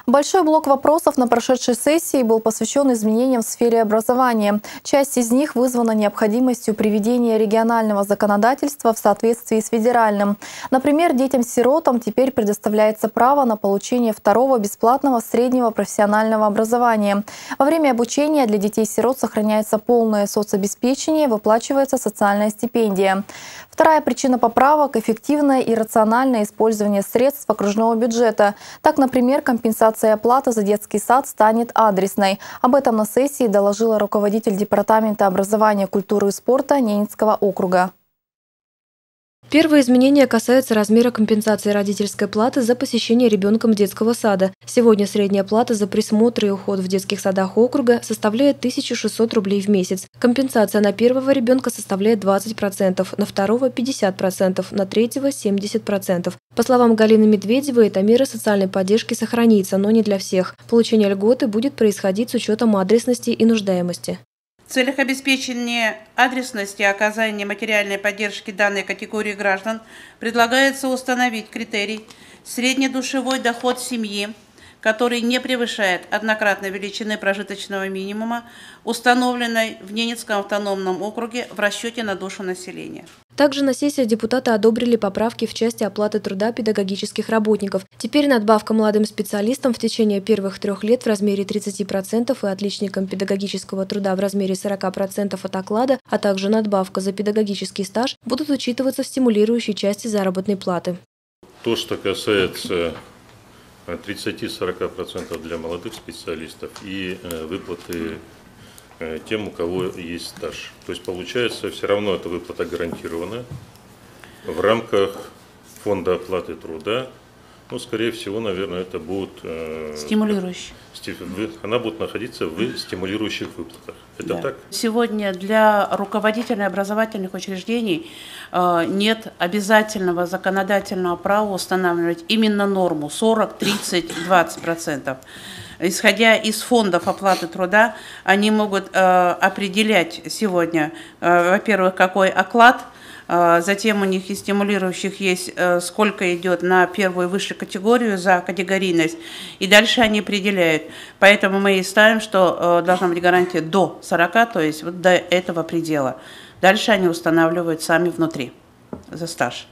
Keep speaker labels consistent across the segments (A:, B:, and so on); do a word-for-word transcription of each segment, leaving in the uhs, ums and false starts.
A: Большой блок вопросов на прошедшей сессии был посвящен изменениям в сфере образования. Часть из них вызвана необходимостью приведения регионального законодательства в соответствии с федеральным. Например, детям-сиротам теперь предоставляется право на получение второго бесплатного среднего профессионального образования. Во время обучения для детей-сирот сохраняется полное соцобеспечение, выплачивается социальная стипендия. Вторая причина поправок – эффективное и рациональное использование средств окружного бюджета. Так, например, компенсация оплаты за детский сад станет адресной. Об этом на сессии доложила руководитель Департамента образования, культуры и спорта Ненецкого округа.
B: Первое изменение касается размера компенсации родительской платы за посещение ребенком детского сада. Сегодня средняя плата за присмотр и уход в детских садах округа составляет тысячу шестьсот рублей в месяц. Компенсация на первого ребенка составляет двадцать процентов, на второго – пятьдесят процентов, на третьего – семьдесят процентов. По словам Галины Медведевой, эта мера социальной поддержки сохранится, но не для всех. Получение льготы будет происходить с учетом адресности и нуждаемости.
C: В целях обеспечения адресности и оказания материальной поддержки данной категории граждан предлагается установить критерий среднедушевой доход семьи, который не превышает однократной величины прожиточного минимума, установленной в Ненецком автономном округе в расчете на душу населения.
B: Также на сессии депутаты одобрили поправки в части оплаты труда педагогических работников. Теперь надбавка молодым специалистам в течение первых трех лет в размере тридцати процентов и отличникам педагогического труда в размере сорока процентов от оклада, а также надбавка за педагогический стаж будут учитываться в стимулирующей части заработной платы.
D: То, что касается тридцати-сорока процентов для молодых специалистов и выплаты тем, у кого есть стаж. То есть получается, все равно эта выплата гарантирована в рамках фонда оплаты труда. Ну, скорее всего, наверное, это будет
C: стимулирующая.
D: Она будет находиться в стимулирующих выплатах. Это
C: да.
D: так?
C: Сегодня для руководителей образовательных учреждений нет обязательного законодательного права устанавливать именно норму сорок, тридцать, двадцать процентов. Исходя из фондов оплаты труда, они могут э, определять сегодня, э, во-первых, какой оклад, э, затем у них из стимулирующих есть, э, сколько идет на первую и высшую категорию за категорийность, и дальше они определяют. Поэтому мы и ставим, что э, должна быть гарантия до сорока, то есть вот до этого предела. Дальше они устанавливают сами внутри за стаж.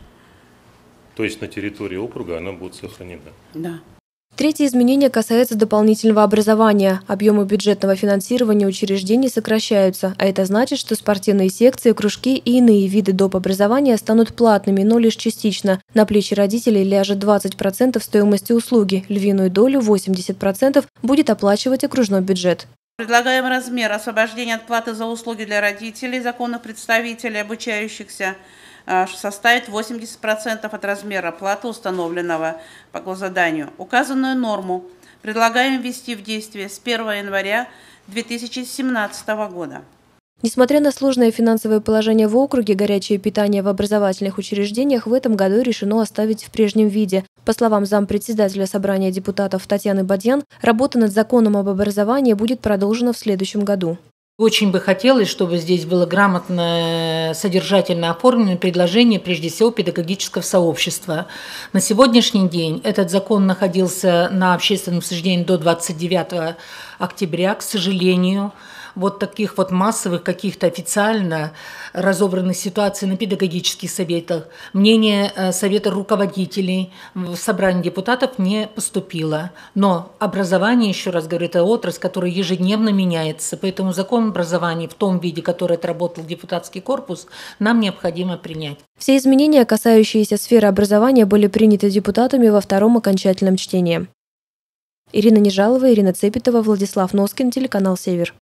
D: То есть на территории округа она будет сохранена?
C: Да.
B: Третье изменение касается дополнительного образования. Объемы бюджетного финансирования учреждений сокращаются, а это значит, что спортивные секции, кружки и иные виды доп. Образования станут платными, но лишь частично. На плечи родителей ляжет двадцать процентов стоимости услуги, львиную долю, восемьдесят процентов, будет оплачивать окружной бюджет.
C: Предлагаем размер освобождения от платы за услуги для родителей, законных представителей, обучающихся, составит восемьдесят процентов от размера платы, установленного по госзаданию. Указанную норму предлагаем ввести в действие с первого января две тысячи семнадцатого года.
B: Несмотря на сложное финансовое положение в округе, горячее питание в образовательных учреждениях в этом году решено оставить в прежнем виде. По словам зампредседателя собрания депутатов Татьяны Бадьян, работа над законом об образовании будет продолжена в следующем году.
E: Очень бы хотелось, чтобы здесь было грамотно, содержательно оформлено предложение, прежде всего, педагогического сообщества. На сегодняшний день этот закон находился на общественном обсуждении до двадцать девятого октября. К сожалению, вот таких вот массовых, каких-то официально разобранных ситуаций на педагогических советах, мнение совета руководителей в собрании депутатов не поступило. Но образование, еще раз говорю, это отрасль, которая ежедневно меняется. Поэтому закон образования в том виде, который отработал депутатский корпус, нам необходимо принять.
B: Все изменения, касающиеся сферы образования, были приняты депутатами во втором окончательном чтении. Ирина Нежалова, Ирина Цепетова, Владислав Носкин, телеканал «Север».